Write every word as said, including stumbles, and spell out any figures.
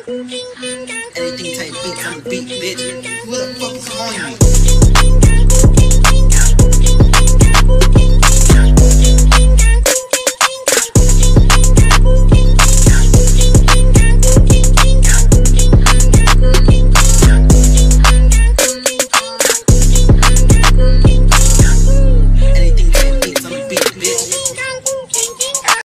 Anything type beats on the beat, bitch. Who the fuck is calling me?